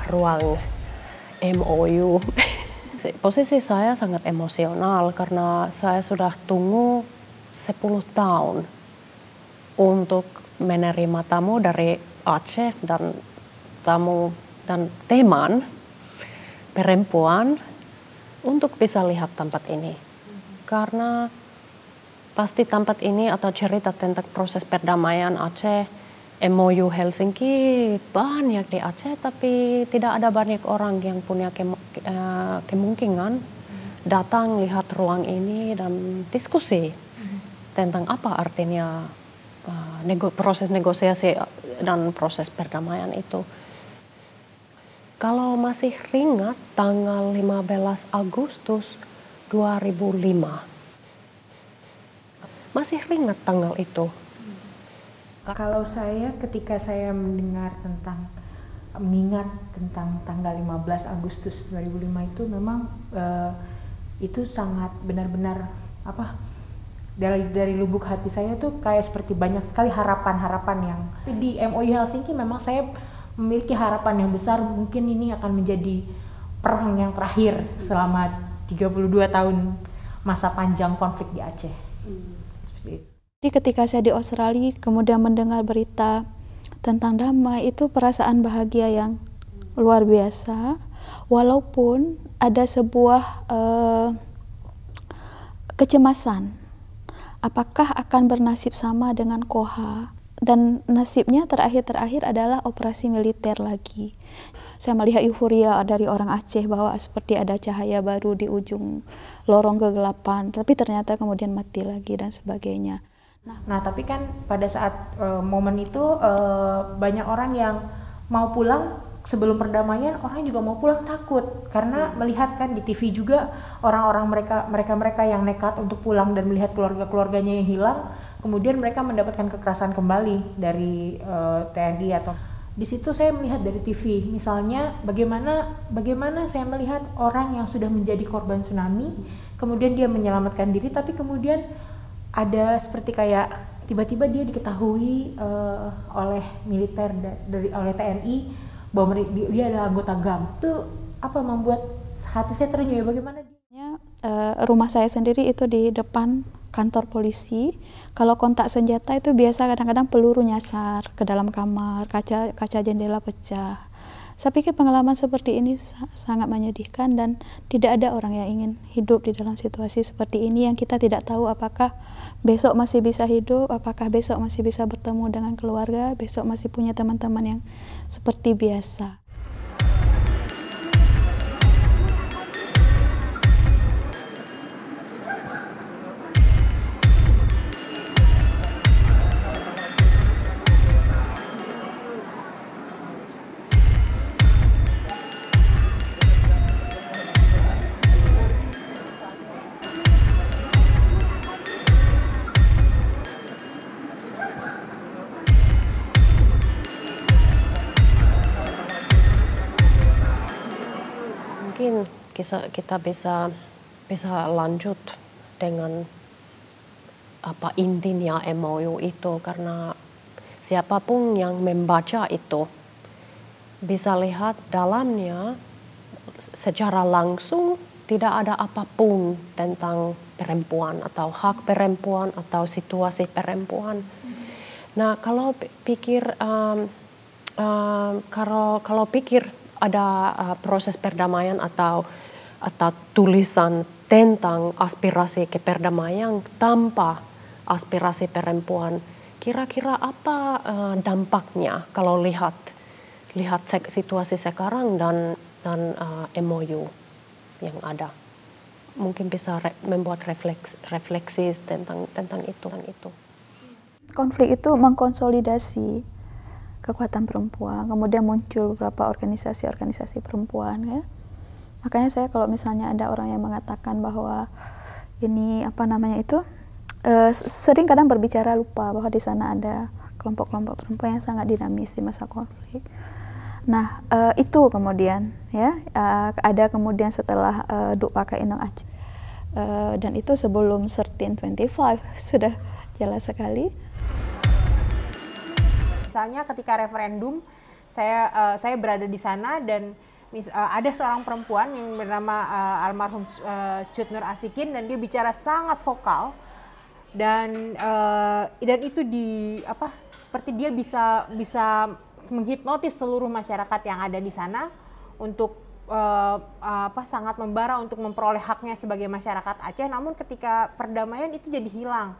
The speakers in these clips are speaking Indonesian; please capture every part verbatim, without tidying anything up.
ruang M O U. Posisi saya sangat emosional karena saya sudah tunggu sepuluh tahun untuk menerima tamu dari Aceh dan tamu dan teman perempuan untuk bisa lihat tempat ini. Karena pasti tempat ini atau cerita tentang proses perdamaian Aceh, M O U Helsinki banyak di Aceh, tapi tidak ada banyak orang yang punya ke, uh, kemungkinan datang lihat ruang ini dan diskusi tentang apa artinya uh, nego, proses negosiasi dan proses perdamaian itu. Kalau masih ingat tanggal lima belas Agustus dua ribu lima, masih ingat tanggal itu. Kalau saya ketika saya mendengar tentang mengingat tentang tanggal lima belas Agustus dua ribu lima itu memang uh, itu sangat benar-benar apa dari dari lubuk hati saya tuh kayak seperti banyak sekali harapan-harapan yang di M O U Helsinki. Memang saya memiliki harapan yang besar, mungkin ini akan menjadi perang yang terakhir selama tiga puluh dua tahun masa panjang konflik di Aceh. Hmm. Seperti itu. Jadi ketika saya di Australia kemudian mendengar berita tentang damai, itu perasaan bahagia yang luar biasa, walaupun ada sebuah uh, kecemasan apakah akan bernasib sama dengan Koha, dan nasibnya terakhir-terakhir adalah operasi militer lagi. Saya melihat euforia dari orang Aceh bahwa seperti ada cahaya baru di ujung lorong kegelapan, tapi ternyata kemudian mati lagi dan sebagainya. Nah, nah tapi kan pada saat uh, momen itu uh, banyak orang yang mau pulang sebelum perdamaian, orang juga mau pulang takut karena melihat kan di T V juga orang-orang mereka mereka-mereka yang nekat untuk pulang dan melihat keluarga-keluarganya yang hilang, kemudian mereka mendapatkan kekerasan kembali dari uh, T N I atau di situ saya melihat dari T V misalnya bagaimana bagaimana saya melihat orang yang sudah menjadi korban tsunami, kemudian dia menyelamatkan diri, tapi kemudian ada seperti kayak tiba-tiba dia diketahui uh, oleh militer dari oleh T N I bahwa dia adalah anggota G A M. Itu apa membuat hati saya terenyuh ya, bagaimana dia? Uh, rumah saya sendiri itu di depan kantor polisi. Kalau kontak senjata itu biasa kadang-kadang peluru nyasar ke dalam kamar, kaca kaca jendela pecah. Saya pikir pengalaman seperti ini sangat menyedihkan dan tidak ada orang yang ingin hidup di dalam situasi seperti ini yang kita tidak tahu apakah besok masih bisa hidup, apakah besok masih bisa bertemu dengan keluarga, besok masih punya teman-teman yang seperti biasa. Mungkin kita bisa bisa lanjut dengan apa intinya M O U itu, karena siapapun yang membaca itu bisa lihat dalamnya secara langsung tidak ada apapun tentang perempuan atau hak perempuan atau situasi perempuan. Nah, kalau pikir um, um, kalau kalau pikir ada uh, proses perdamaian atau atau tulisan tentang aspirasi keperdamaian tanpa aspirasi perempuan, kira-kira apa uh, dampaknya kalau lihat lihat situasi sekarang dan dan uh, M O U yang ada? Mungkin bisa re membuat refleks, refleksi tentang tentang itu tentang itu. Konflik itu mengkonsolidasi kekuatan perempuan, kemudian muncul beberapa organisasi-organisasi perempuan ya. Makanya saya kalau misalnya ada orang yang mengatakan bahwa ini apa namanya itu uh, sering kadang berbicara lupa bahwa di sana ada kelompok-kelompok perempuan yang sangat dinamis di masa konflik. Nah uh, itu kemudian ya uh, ada kemudian setelah uh, Duk Pakai Inang Aceh uh, dan itu sebelum sertin dua puluh lima sudah jelas sekali. Misalnya ketika referendum Saya uh, saya berada di sana dan mis, uh, ada seorang perempuan yang bernama uh, almarhum uh, Cut Nur Asikin, dan dia bicara sangat vokal dan uh, dan itu di apa seperti dia bisa bisa menghipnotis seluruh masyarakat yang ada di sana untuk uh, apa sangat membara untuk memperoleh haknya sebagai masyarakat Aceh. Namun ketika perdamaian itu jadi hilang.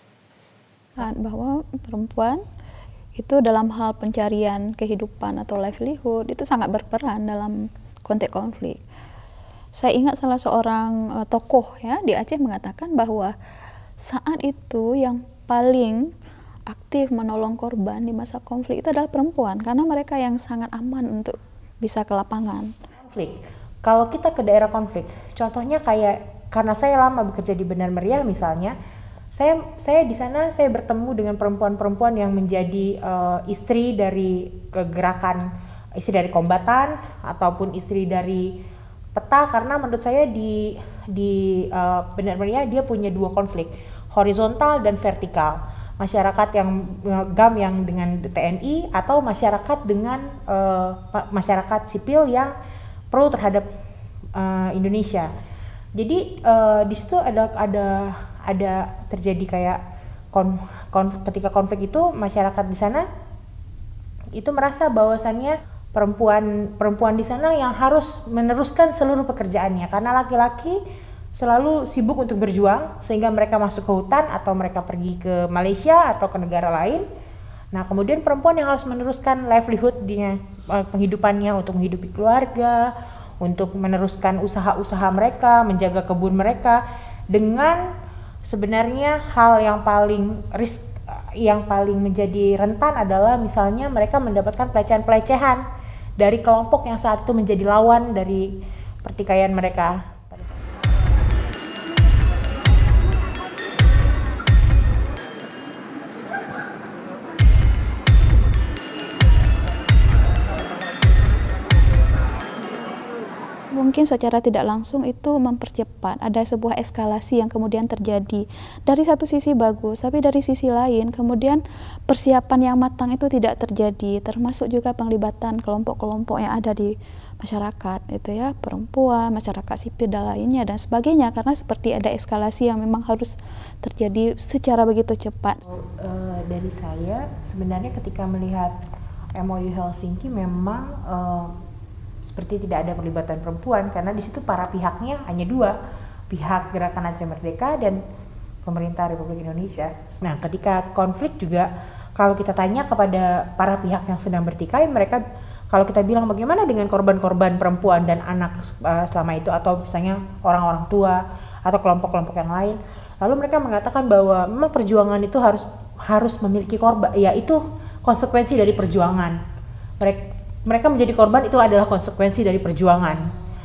Bahwa perempuan itu dalam hal pencarian kehidupan atau livelihood itu sangat berperan dalam konteks konflik. Saya ingat salah seorang uh, tokoh ya di Aceh mengatakan bahwa saat itu yang paling aktif menolong korban di masa konflik itu adalah perempuan, karena mereka yang sangat aman untuk bisa ke lapangan. Konflik. Kalau kita ke daerah konflik, contohnya kayak karena saya lama bekerja di Benar Meriah misalnya, saya saya di sana saya bertemu dengan perempuan-perempuan yang menjadi uh, istri dari kegerakan, istri dari kombatan ataupun istri dari peta, karena menurut saya di di uh, Benar Meriah dia punya dua konflik, horizontal dan vertikal. Masyarakat yang G A M yang dengan T N I atau masyarakat dengan uh, masyarakat sipil yang pro terhadap uh, Indonesia. Jadi uh, di situ ada ada ada terjadi kayak kon, kon, ketika konflik itu masyarakat di sana itu merasa bahwasannya perempuan perempuan di sana yang harus meneruskan seluruh pekerjaannya, karena laki-laki selalu sibuk untuk berjuang sehingga mereka masuk ke hutan atau mereka pergi ke Malaysia atau ke negara lain. Nah, kemudian perempuan yang harus meneruskan livelihood-nya, penghidupannya untuk menghidupi keluarga, untuk meneruskan usaha-usaha mereka, menjaga kebun mereka, dengan sebenarnya hal yang paling risk, yang paling menjadi rentan adalah misalnya mereka mendapatkan pelecehan-pelecehan dari kelompok yang saat itu menjadi lawan dari pertikaian mereka. Mungkin secara tidak langsung itu mempercepat, ada sebuah eskalasi yang kemudian terjadi. Dari satu sisi bagus, tapi dari sisi lain kemudian persiapan yang matang itu tidak terjadi, termasuk juga penglibatan kelompok-kelompok yang ada di masyarakat, itu ya, perempuan, masyarakat sipil dan lainnya dan sebagainya, karena seperti ada eskalasi yang memang harus terjadi secara begitu cepat. Uh, dari saya sebenarnya ketika melihat M O U Helsinki memang uh, seperti tidak ada pelibatan perempuan, karena di situ para pihaknya hanya dua, pihak Gerakan Aceh Merdeka dan pemerintah Republik Indonesia. Nah, ketika konflik juga kalau kita tanya kepada para pihak yang sedang bertikai, mereka kalau kita bilang bagaimana dengan korban-korban perempuan dan anak uh, selama itu, atau misalnya orang-orang tua atau kelompok-kelompok yang lain, lalu mereka mengatakan bahwa memang perjuangan itu harus harus memiliki korban, ya itu konsekuensi dari perjuangan. Mereka mereka menjadi korban itu adalah konsekuensi dari perjuangan.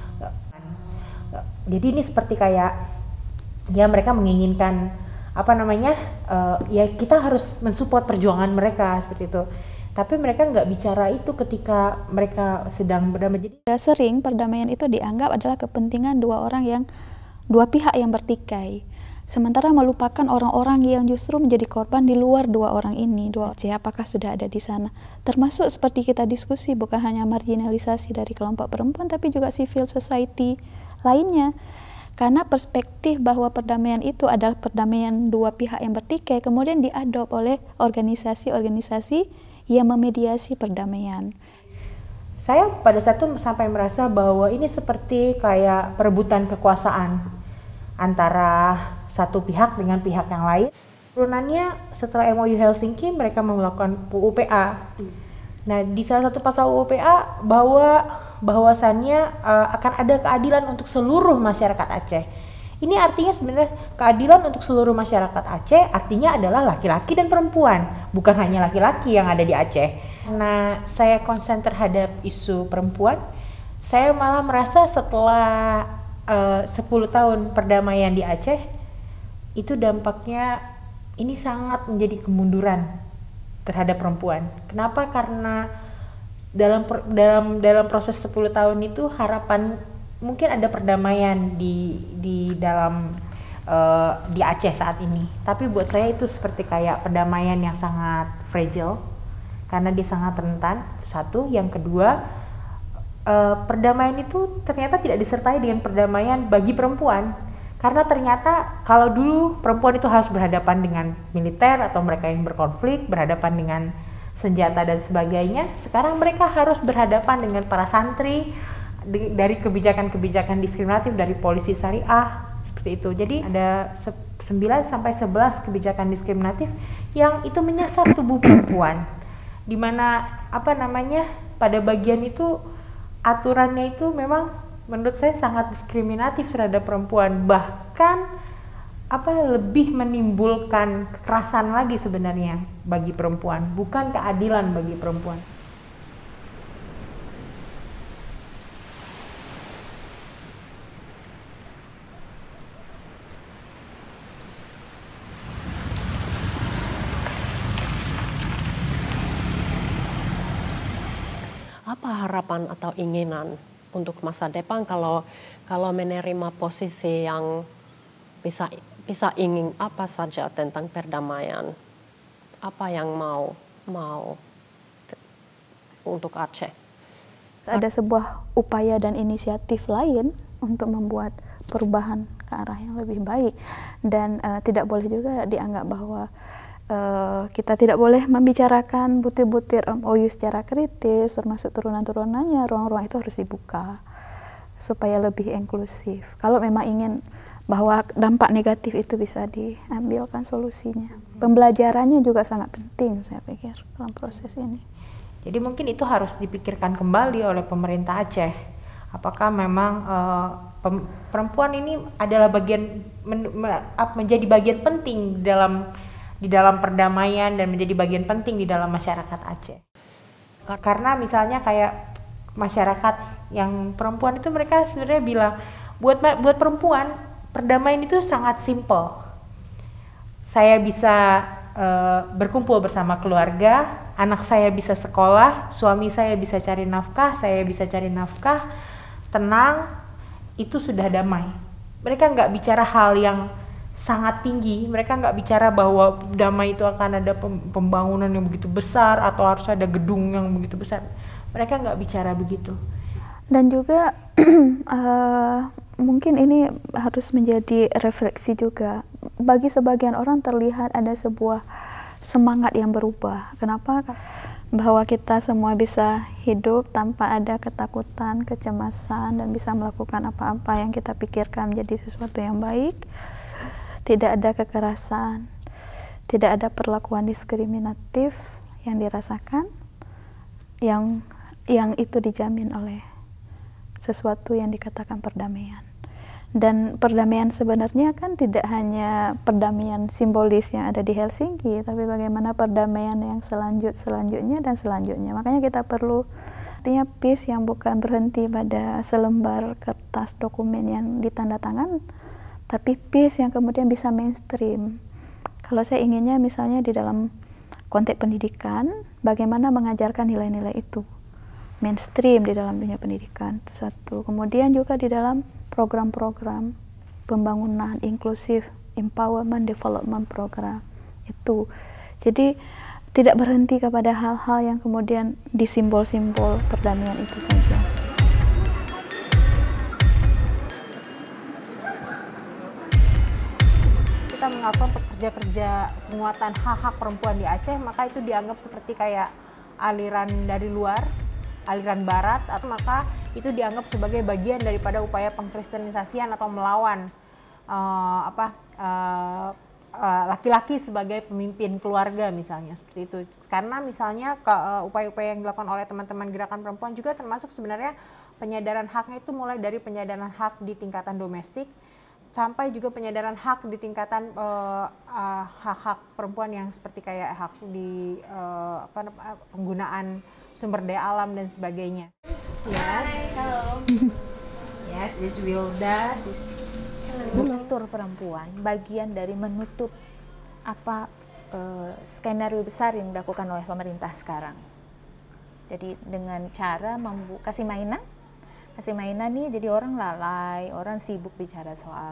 Jadi ini seperti kayak ya mereka menginginkan apa namanya uh, ya kita harus mensupport perjuangan mereka seperti itu. Tapi mereka nggak bicara itu ketika mereka sedang berdamai. Jadi sering perdamaian itu dianggap adalah kepentingan dua orang yang dua pihak yang bertikai. Sementara melupakan orang-orang yang justru menjadi korban di luar dua orang ini, dua apakah sudah ada di sana. Termasuk seperti kita diskusi, bukan hanya marginalisasi dari kelompok perempuan, tapi juga civil society lainnya. Karena perspektif bahwa perdamaian itu adalah perdamaian dua pihak yang bertikai, kemudian diadop oleh organisasi-organisasi yang memediasi perdamaian. Saya pada saat itu sampai merasa bahwa ini seperti kayak perebutan kekuasaan antara satu pihak dengan pihak yang lain. Turunannya setelah M O U Helsinki mereka melakukan U U P A. Nah, di salah satu pasal U U P A bahwa bahwasannya uh, akan ada keadilan untuk seluruh masyarakat Aceh. Ini artinya sebenarnya keadilan untuk seluruh masyarakat Aceh artinya adalah laki-laki dan perempuan, bukan hanya laki-laki yang ada di Aceh. Nah, saya konsen terhadap isu perempuan. Saya malah merasa setelah uh, sepuluh tahun perdamaian di Aceh, itu dampaknya ini sangat menjadi kemunduran terhadap perempuan. Kenapa? Karena dalam dalam dalam proses sepuluh tahun itu harapan mungkin ada perdamaian di di dalam uh, di Aceh saat ini. Tapi buat saya itu seperti kayak perdamaian yang sangat fragile, karena dia sangat rentan. Satu, yang kedua, eh, perdamaian itu ternyata tidak disertai dengan perdamaian bagi perempuan, karena ternyata kalau dulu perempuan itu harus berhadapan dengan militer atau mereka yang berkonflik, berhadapan dengan senjata dan sebagainya. Sekarang mereka harus berhadapan dengan para santri dari kebijakan-kebijakan diskriminatif dari polisi syariah seperti itu. Jadi ada sembilan sampai sebelas kebijakan diskriminatif yang itu menyasar tubuh perempuan, di mana apa namanya pada bagian itu aturannya itu memang menurut saya sangat diskriminatif terhadap perempuan, bahkan apa lebih menimbulkan kekerasan lagi sebenarnya bagi perempuan, bukan keadilan bagi perempuan. Apa harapan atau inginan untuk masa depan kalau kalau menerima posisi yang bisa bisa ingin apa saja tentang perdamaian, apa yang mau mau untuk Aceh? Ada sebuah upaya dan inisiatif lain untuk membuat perubahan ke arah yang lebih baik, dan uh, tidak boleh juga dianggap bahwa uh, kita tidak boleh membicarakan butir-butir M O U secara kritis, termasuk turunan-turunannya. Ruang-ruang itu harus dibuka supaya lebih inklusif. Kalau memang ingin bahwa dampak negatif itu bisa diambilkan solusinya. Pembelajarannya juga sangat penting saya pikir dalam proses ini. Jadi mungkin itu harus dipikirkan kembali oleh pemerintah Aceh. Apakah memang uh, pem, perempuan ini adalah bagian men, men, menjadi bagian penting di dalam di dalam perdamaian dan menjadi bagian penting di dalam masyarakat Aceh. Karena misalnya kayak masyarakat yang perempuan itu mereka sebenarnya bilang buat buat perempuan perdamaian itu sangat simpel. Saya bisa uh, berkumpul bersama keluarga, anak saya bisa sekolah, suami saya bisa cari nafkah, saya bisa cari nafkah, tenang, itu sudah damai. Mereka nggak bicara hal yang sangat tinggi, mereka nggak bicara bahwa damai itu akan ada pembangunan yang begitu besar atau harus ada gedung yang begitu besar. Mereka nggak bicara begitu. Dan juga uh, mungkin ini harus menjadi refleksi juga. Bagi sebagian orang terlihat ada sebuah semangat yang berubah. Kenapa? Bahwa kita semua bisa hidup tanpa ada ketakutan, kecemasan, dan bisa melakukan apa-apa yang kita pikirkan menjadi sesuatu yang baik. Tidak ada kekerasan, tidak ada perlakuan diskriminatif yang dirasakan, yang yang itu dijamin oleh sesuatu yang dikatakan perdamaian. Dan perdamaian sebenarnya kan tidak hanya perdamaian simbolis yang ada di Helsinki, tapi bagaimana perdamaian yang selanjut selanjutnya dan selanjutnya. Makanya kita perlu artinya peace yang bukan berhenti pada selembar kertas dokumen yang ditandatangan, tapi peace yang kemudian bisa mainstream. Kalau saya inginnya misalnya di dalam konteks pendidikan, bagaimana mengajarkan nilai-nilai itu mainstream di dalam dunia pendidikan, itu satu. Kemudian juga di dalam program-program pembangunan inklusif, empowerment development program itu. Jadi tidak berhenti kepada hal-hal yang kemudian disimbol-simbol perdamaian itu saja. Kita melakukan pekerja-kerja penguatan hak-hak perempuan di Aceh, maka itu dianggap seperti kayak aliran dari luar, aliran barat, atau maka itu dianggap sebagai bagian daripada upaya pengkristenisasian atau melawan uh, apa uh, uh, laki-laki sebagai pemimpin keluarga misalnya, seperti itu. Karena misalnya ke, uh, upaya-upaya yang dilakukan oleh teman-teman gerakan perempuan juga termasuk sebenarnya penyadaran haknya itu mulai dari penyadaran hak di tingkatan domestik sampai juga penyadaran hak di tingkatan uh, uh, hak-hak perempuan yang seperti kayak hak di uh, apa penggunaan sumber daya alam dan sebagainya. Yes. Halo. Yes, this Wilda. This... Kultur perempuan bagian dari menutup apa uh, skenario besar yang dilakukan oleh pemerintah sekarang. Jadi dengan cara membuka kasih mainan, kasih mainan nih jadi orang lalai, orang sibuk bicara soal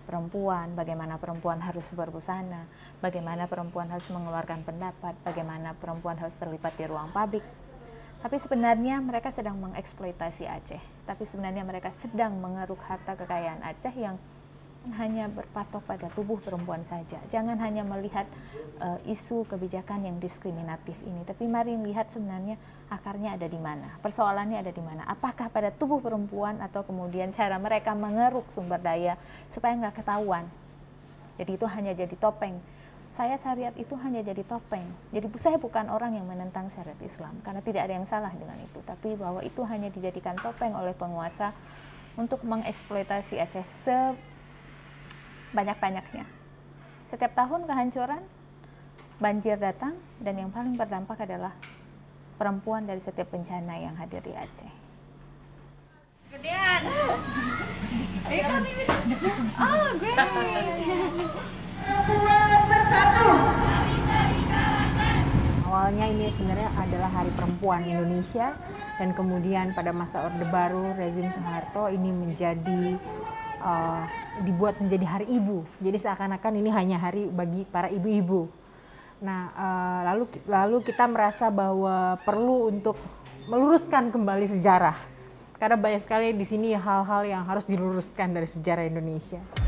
perempuan, bagaimana perempuan harus berbusana, bagaimana perempuan harus mengeluarkan pendapat, bagaimana perempuan harus terlibat di ruang publik. Tapi sebenarnya mereka sedang mengeksploitasi Aceh. Tapi sebenarnya mereka sedang mengeruk harta kekayaan Aceh yang hanya berpatok pada tubuh perempuan saja. Jangan hanya melihat uh, isu kebijakan yang diskriminatif ini, tapi mari lihat sebenarnya akarnya ada di mana, persoalannya ada di mana. Apakah pada tubuh perempuan atau kemudian cara mereka mengeruk sumber daya supaya nggak ketahuan. Jadi itu hanya jadi topeng. Saya syariat itu hanya jadi topeng. Jadi saya bukan orang yang menentang syariat Islam, karena tidak ada yang salah dengan itu. Tapi bahwa itu hanya dijadikan topeng oleh penguasa untuk mengeksploitasi Aceh se banyak-banyaknya. Setiap tahun kehancuran, banjir datang, dan yang paling berdampak adalah perempuan dari setiap bencana yang hadir di Aceh. Gedean. Oh, great. Awalnya ini sebenarnya adalah Hari Perempuan Indonesia, dan kemudian pada masa Orde Baru rezim Soeharto ini menjadi Uh, dibuat menjadi Hari Ibu. Jadi seakan-akan ini hanya hari bagi para ibu-ibu. Nah, uh, lalu lalu kita merasa bahwa perlu untuk meluruskan kembali sejarah. Karena banyak sekali di sini hal-hal yang harus diluruskan dari sejarah Indonesia.